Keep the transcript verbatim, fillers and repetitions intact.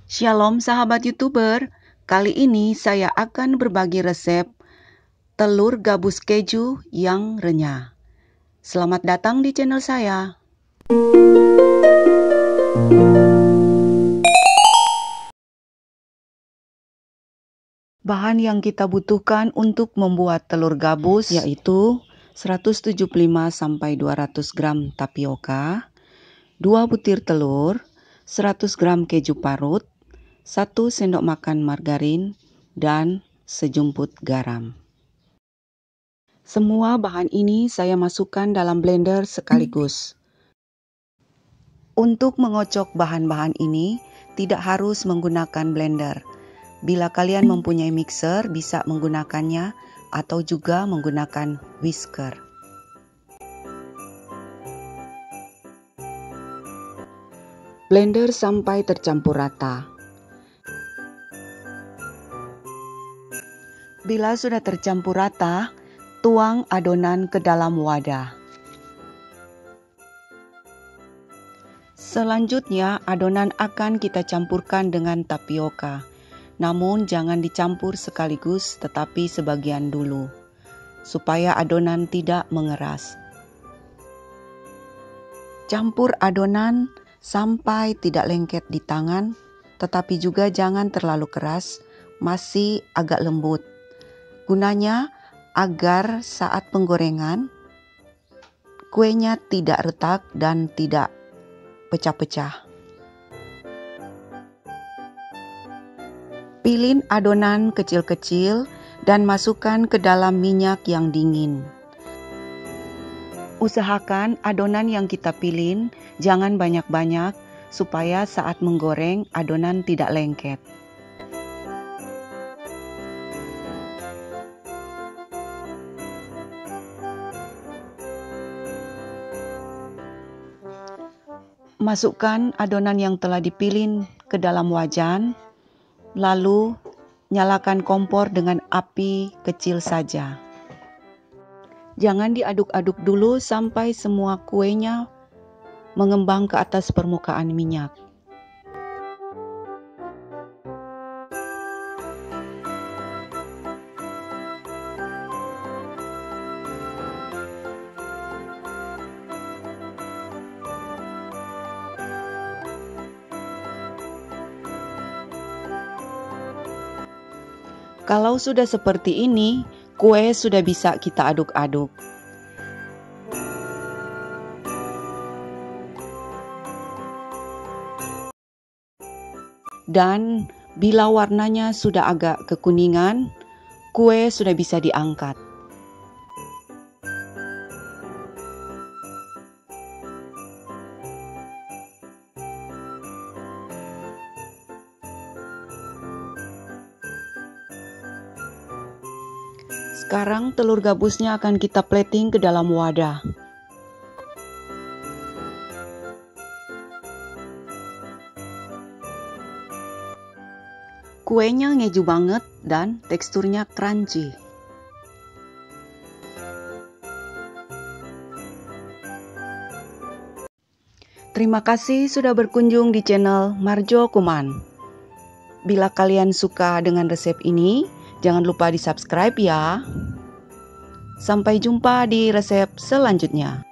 Shalom sahabat YouTuber, kali ini saya akan berbagi resep telur gabus keju yang renyah. Selamat datang di channel saya. Bahan yang kita butuhkan untuk membuat telur gabus yaitu seratus tujuh puluh lima sampai dua ratus gram tapioka, dua butir telur, seratus gram keju parut, satu sendok makan margarin, dan sejumput garam. Semua bahan ini saya masukkan dalam blender sekaligus. Untuk mengocok bahan-bahan ini, tidak harus menggunakan blender. Bila kalian mempunyai mixer, bisa menggunakannya atau juga menggunakan whisker. Blender sampai tercampur rata. Bila sudah tercampur rata, tuang adonan ke dalam wadah. Selanjutnya, adonan akan kita campurkan dengan tapioka. Namun jangan dicampur sekaligus, tetapi sebagian dulu, supaya adonan tidak mengeras. Campur adonan sampai tidak lengket di tangan, tetapi juga jangan terlalu keras, masih agak lembut. Gunanya agar saat penggorengan, kuenya tidak retak dan tidak pecah-pecah. Pilih adonan kecil-kecil dan masukkan ke dalam minyak yang dingin. Usahakan adonan yang kita pilih jangan banyak-banyak supaya saat menggoreng adonan tidak lengket. Masukkan adonan yang telah dipilih ke dalam wajan, lalu nyalakan kompor dengan api kecil saja. Jangan diaduk-aduk dulu sampai semua kuenya mengembang ke atas permukaan minyak. Kalau sudah seperti ini, kue sudah bisa kita aduk-aduk. Dan bila warnanya sudah agak kekuningan, kue sudah bisa diangkat. Sekarang telur gabusnya akan kita plating ke dalam wadah. Kuenya ngeju banget dan teksturnya crunchy. Terima kasih sudah berkunjung di channel Marjo Kuman. Bila kalian suka dengan resep ini, jangan lupa di subscribe ya. Sampai jumpa di resep selanjutnya.